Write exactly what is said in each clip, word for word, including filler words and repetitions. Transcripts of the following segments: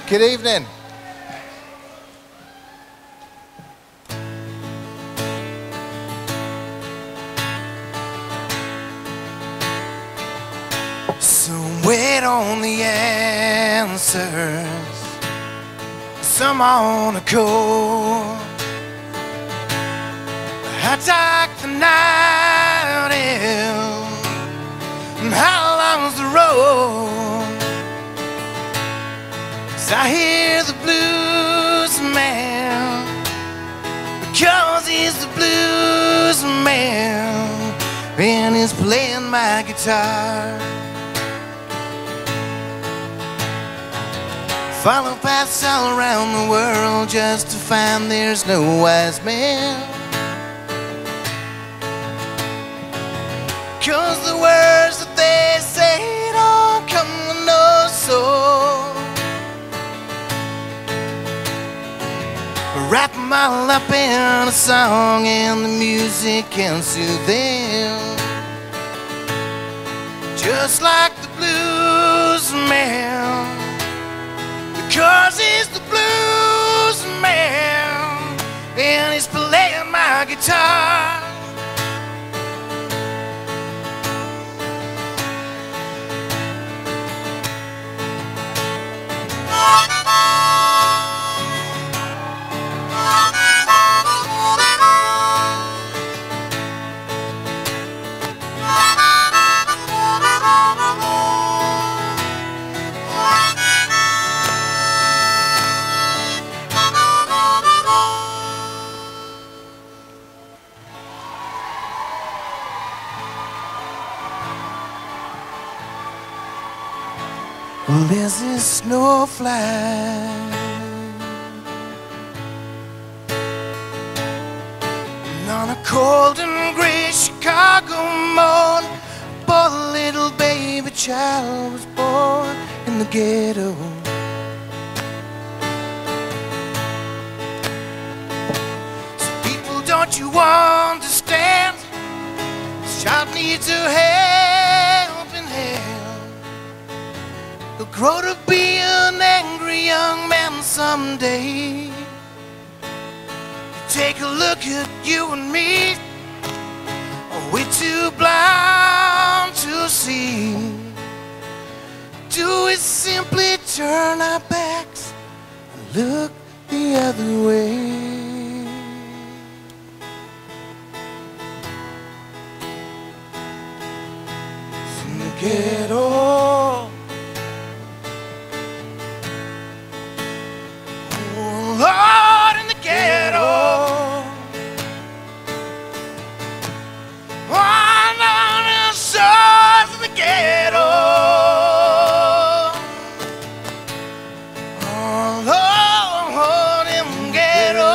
Good evening. So wait on the answers. Some on a cold. I take the night in. And how long's the road? 'Cause I hear the blues man, because he's the blues man, and he's playing my guitar. Follow paths all around the world just to find there's no wise man. 'Cause the words that they say don't come with no soul. Wrap them all up in a song and the music can soothe them. Just like the blues man, because he's the blues man, and he's playing my guitar. Well, there's this snowflake and on a cold and gray Chicago morning, a poor little baby child was born in the ghetto. So people, don't you understand? This child needs a helping hand. He'll grow to be an angry young man someday. You take a look at you and me, are we too blind to see? Do we simply turn our backs and look the other way? From the ghetto, Lord, in the ghetto, on the shores of the ghetto, oh Lord, in the ghetto.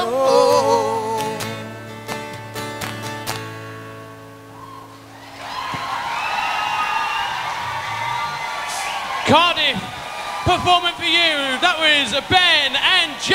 Cardiff performing for you. That was Ben and Jim.